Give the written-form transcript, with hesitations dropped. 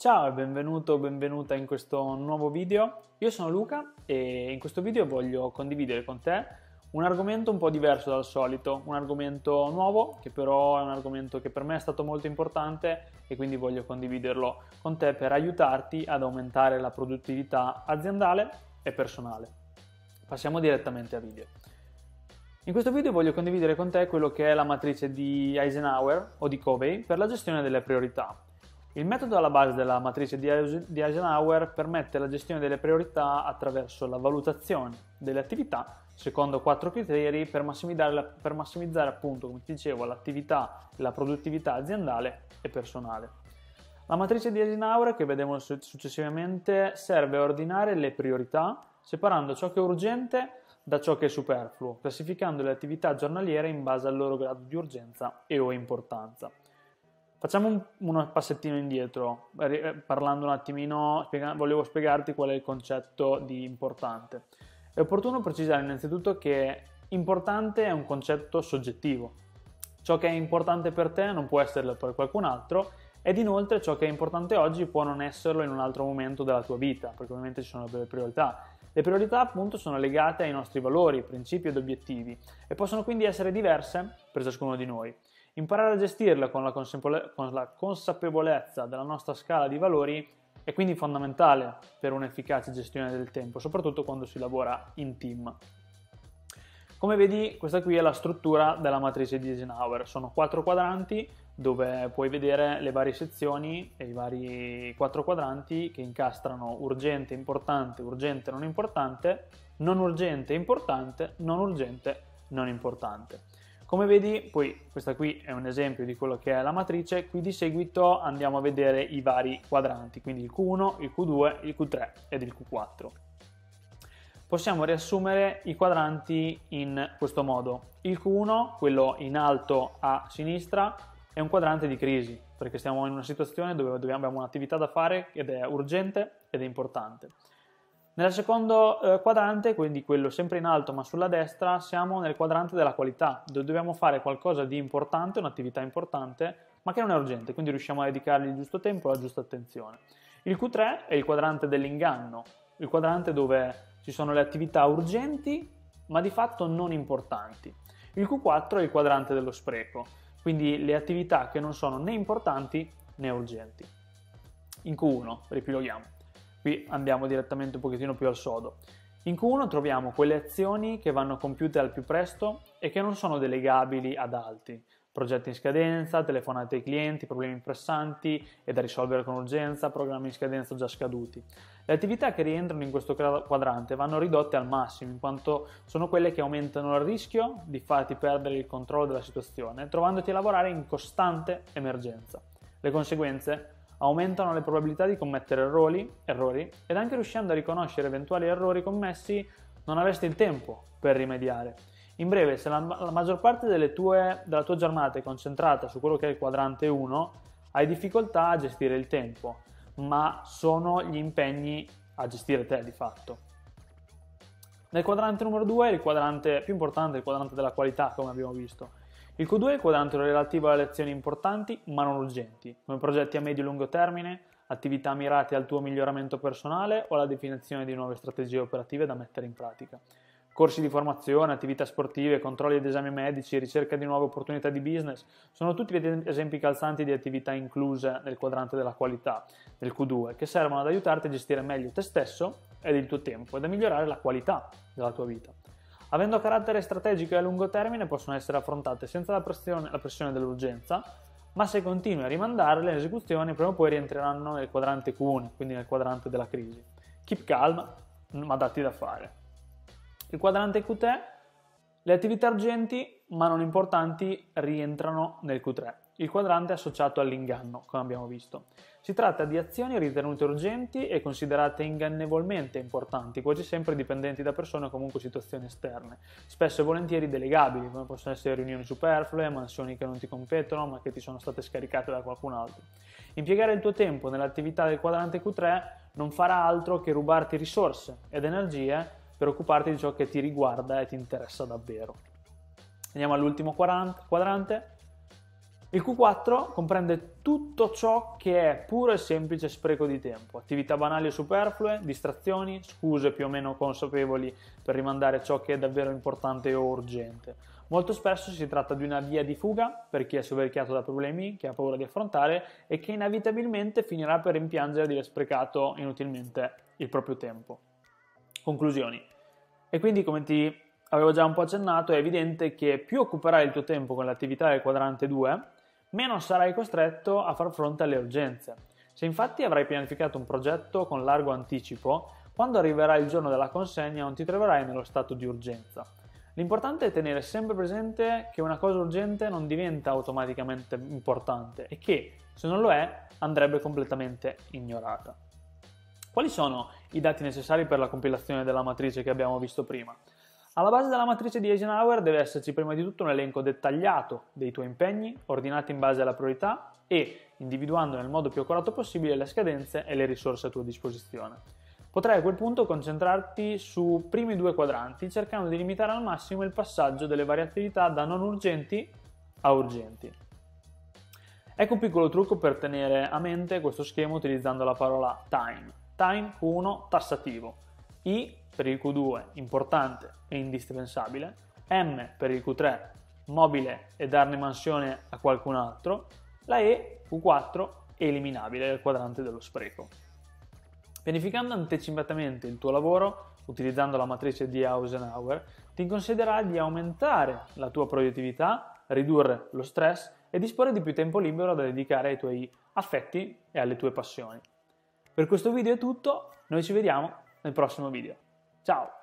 Ciao e benvenuto o benvenuta in questo nuovo video. Io sono Luca e in questo video voglio condividere con te un argomento un po' diverso dal solito, un argomento nuovo che però è un argomento che per me è stato molto importante e quindi voglio condividerlo con te per aiutarti ad aumentare la produttività aziendale e personale. Passiamo direttamente a video. In questo video voglio condividere con te quello che è la matrice di Eisenhower o di Covey per la gestione delle priorità. Il metodo alla base della matrice di Eisenhower permette la gestione delle priorità attraverso la valutazione delle attività secondo 4 criteri per massimizzare appunto, come ti dicevo, l'attività e la produttività aziendale e personale. La matrice di Eisenhower, che vedremo successivamente, serve a ordinare le priorità separando ciò che è urgente da ciò che è superfluo, classificando le attività giornaliere in base al loro grado di urgenza e o importanza. Facciamo un passettino indietro, parlando un attimino, volevo spiegarti qual è il concetto di importante. È opportuno precisare innanzitutto che importante è un concetto soggettivo. Ciò che è importante per te non può esserlo per qualcun altro ed inoltre ciò che è importante oggi può non esserlo in un altro momento della tua vita, perché ovviamente ci sono delle priorità. Le priorità appunto sono legate ai nostri valori, principi ed obiettivi e possono quindi essere diverse per ciascuno di noi. Imparare a gestirla con la consapevolezza della nostra scala di valori è quindi fondamentale per un'efficace gestione del tempo, soprattutto quando si lavora in team. Come vedi, questa qui è la struttura della matrice di Eisenhower. Sono 4 quadranti dove puoi vedere le varie sezioni e i vari 4 quadranti che incastrano urgente, importante, urgente, non importante, non urgente, importante, non urgente, non importante. Come vedi, poi questa qui è un esempio di quello che è la matrice, qui di seguito andiamo a vedere i vari quadranti, quindi il Q1, il Q2, il Q3 ed il Q4. Possiamo riassumere i quadranti in questo modo. Il Q1, quello in alto a sinistra, è un quadrante di crisi, perché siamo in una situazione dove abbiamo un'attività da fare ed è urgente ed è importante. Nel secondo quadrante, quindi quello sempre in alto ma sulla destra, siamo nel quadrante della qualità, dove dobbiamo fare qualcosa di importante, un'attività importante, ma che non è urgente, quindi riusciamo a dedicargli il giusto tempo e la giusta attenzione. Il Q3 è il quadrante dell'inganno, il quadrante dove ci sono le attività urgenti, ma di fatto non importanti. Il Q4 è il quadrante dello spreco, quindi le attività che non sono né importanti né urgenti. In Q1, ripiloghiamo. Qui andiamo direttamente un pochettino più al sodo. In Q1 troviamo quelle azioni che vanno compiute al più presto e che non sono delegabili ad altri. Progetti in scadenza, telefonate ai clienti, problemi pressanti e da risolvere con urgenza, programmi in scadenza già scaduti. Le attività che rientrano in questo quadrante vanno ridotte al massimo, in quanto sono quelle che aumentano il rischio di farti perdere il controllo della situazione, trovandoti a lavorare in costante emergenza. Le conseguenze aumentano le probabilità di commettere errori ed anche riuscendo a riconoscere eventuali errori commessi non avresti il tempo per rimediare. In breve, se la maggior parte della tua giornata è concentrata su quello che è il quadrante 1, hai difficoltà a gestire il tempo, ma sono gli impegni a gestire te di fatto. Nel quadrante numero 2 è il quadrante più importante, il quadrante della qualità, come abbiamo visto. Il Q2 è il quadrante relativo alle azioni importanti ma non urgenti, come progetti a medio e lungo termine, attività mirate al tuo miglioramento personale o alla definizione di nuove strategie operative da mettere in pratica. Corsi di formazione, attività sportive, controlli ed esami medici, ricerca di nuove opportunità di business, sono tutti esempi calzanti di attività incluse nel quadrante della qualità del Q2, che servono ad aiutarti a gestire meglio te stesso ed il tuo tempo ed a migliorare la qualità della tua vita. Avendo carattere strategico e a lungo termine possono essere affrontate senza la pressione dell'urgenza, ma se continui a rimandarle, le esecuzioni prima o poi rientreranno nel quadrante Q1, quindi nel quadrante della crisi. Keep calm, ma datti da fare. Il quadrante Q3, le attività urgenti ma non importanti rientrano nel Q3, il quadrante associato all'inganno, come abbiamo visto. Si tratta di azioni ritenute urgenti e considerate ingannevolmente importanti, quasi sempre dipendenti da persone o comunque situazioni esterne, spesso e volentieri delegabili, come possono essere riunioni superflue, mansioni che non ti competono ma che ti sono state scaricate da qualcun altro. Impiegare il tuo tempo nell'attività del quadrante Q3 non farà altro che rubarti risorse ed energie per occuparti di ciò che ti riguarda e ti interessa davvero. Andiamo all'ultimo quadrante. Il Q4 comprende tutto ciò che è puro e semplice spreco di tempo, attività banali o superflue, distrazioni, scuse più o meno consapevoli per rimandare ciò che è davvero importante o urgente. Molto spesso si tratta di una via di fuga per chi è soverchiato da problemi, che ha paura di affrontare e che inevitabilmente finirà per rimpiangere di aver sprecato inutilmente il proprio tempo. Conclusioni. E quindi, come ti avevo già un po' accennato, è evidente che più occuperai il tuo tempo con le attività del quadrante 2, meno sarai costretto a far fronte alle urgenze. Se infatti avrai pianificato un progetto con largo anticipo, quando arriverà il giorno della consegna non ti troverai nello stato di urgenza. L'importante è tenere sempre presente che una cosa urgente non diventa automaticamente importante e che, se non lo è, andrebbe completamente ignorata. Quali sono i dati necessari per la compilazione della matrice che abbiamo visto prima? Alla base della matrice di Eisenhower deve esserci prima di tutto un elenco dettagliato dei tuoi impegni, ordinati in base alla priorità e individuando nel modo più accurato possibile le scadenze e le risorse a tua disposizione. Potrai a quel punto concentrarti su primi due quadranti, cercando di limitare al massimo il passaggio delle varie attività da non urgenti a urgenti. Ecco un piccolo trucco per tenere a mente questo schema utilizzando la parola time. Time Q1 tassativo, I per il Q2 importante e indispensabile, M per il Q3 mobile e darne mansione a qualcun altro, la E Q4 eliminabile del quadrante dello spreco. Pianificando anticipatamente il tuo lavoro, utilizzando la matrice di Eisenhower, ti consiglierà di aumentare la tua produttività, ridurre lo stress e disporre di più tempo libero da dedicare ai tuoi affetti e alle tue passioni. Per questo video è tutto, noi ci vediamo nel prossimo video. Ciao!